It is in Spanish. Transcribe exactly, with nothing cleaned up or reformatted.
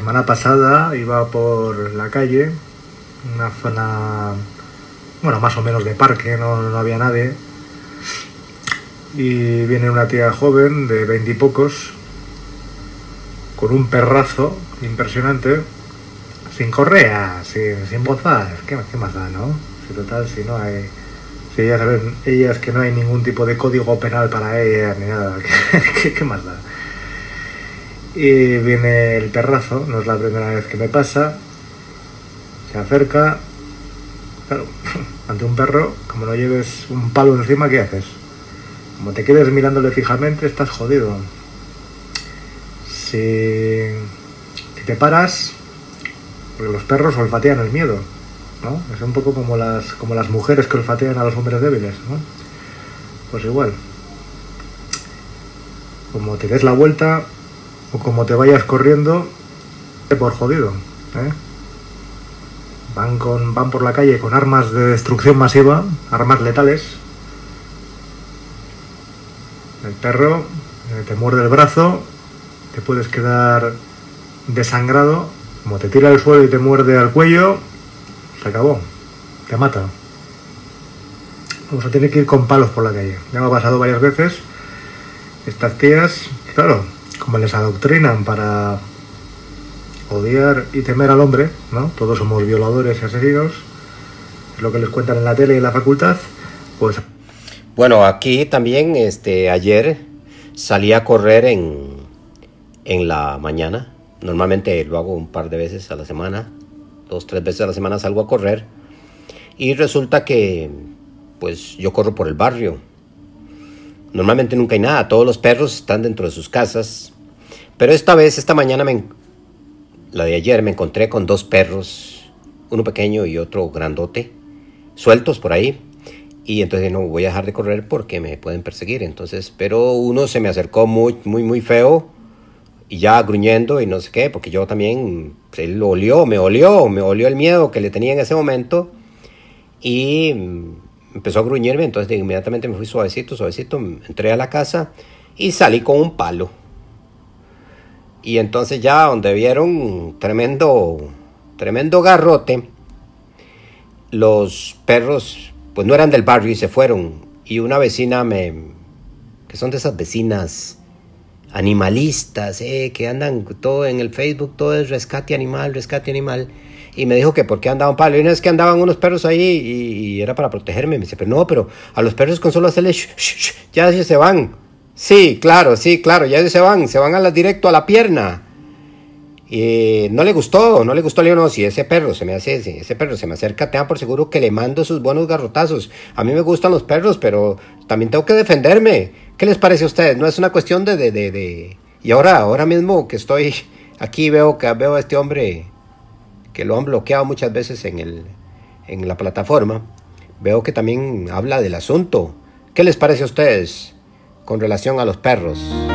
semana pasada iba por la calle, una zona, bueno, más o menos de parque, no, no había nadie. Y viene una tía joven de veintipocos, con un perrazo impresionante, sin correa, sin, sin bozar. ¿Qué, ¿Qué más da, no? Si total, si no hay... Si ya saben ellas que no hay ningún tipo de código penal para ellas ni nada, ¿qué, qué más da? Y viene el perrazo, no es la primera vez que me pasa, se acerca, claro, ante un perro, como no lleves un palo encima, ¿qué haces? Como te quedes mirándole fijamente, estás jodido. Si, si te paras, porque los perros olfatean el miedo, ¿no? Es un poco como las, como las mujeres que olfatean a los hombres débiles, ¿no? Pues igual. Como te des la vuelta o como te vayas corriendo, por jodido, ¿eh? Van, con, van por la calle con armas de destrucción masiva, armas letales. El perro eh, te muerde el brazo, te puedes quedar desangrado, como te tira al suelo y te muerde al cuello, se acabó, te mata. Vamos a tener que ir con palos por la calle. Ya me ha pasado varias veces. Estas tías, claro, como les adoctrinan para odiar y temer al hombre, ¿no? Todos somos violadores y asesinos, es lo que les cuentan en la tele y en la facultad, pues... Bueno, aquí también, este, ayer salí a correr en, en la mañana. Normalmente lo hago un par de veces a la semana, dos, tres veces a la semana salgo a correr. Y resulta que, pues, yo corro por el barrio. Normalmente nunca hay nada, todos los perros están dentro de sus casas. Pero esta vez, esta mañana, me, la de ayer, me encontré con dos perros, uno pequeño y otro grandote, sueltos por ahí. Y entonces no voy a dejar de correr porque me pueden perseguir. Entonces, pero uno se me acercó muy, muy, muy feo y ya gruñendo y no sé qué, porque yo también, pues, él lo olió, me olió, me olió el miedo que le tenía en ese momento y empezó a gruñirme. Entonces inmediatamente me fui suavecito, suavecito, entré a la casa y salí con un palo. Y entonces ya donde vieron tremendo, tremendo garrote, los perros pues no eran del barrio y se fueron. Y una vecina me... que son de esas vecinas animalistas, eh, que andan todo en el Facebook, todo es rescate animal, rescate animal. Y me dijo que por qué andaba un palo. Y no, es que andaban unos perros ahí y, y era para protegerme. Me dice, pero no, pero a los perros con solo hacerle shh, shh, shh, ya ellos se van. Sí, claro, sí, claro, ya ellos se van, se van a la, directo a la pierna. Y no le gustó, no le gustó. Le digo, no, si ese perro se me hace, si ese perro se me acerca, tenga por seguro que le mando sus buenos garrotazos. A mí me gustan los perros, pero también tengo que defenderme. ¿Qué les parece a ustedes? No es una cuestión de, de, de, de... Y ahora, ahora mismo que estoy aquí, veo que veo a este hombre que lo han bloqueado muchas veces en el, en la plataforma. Veo que también habla del asunto. ¿Qué les parece a ustedes con relación a los perros?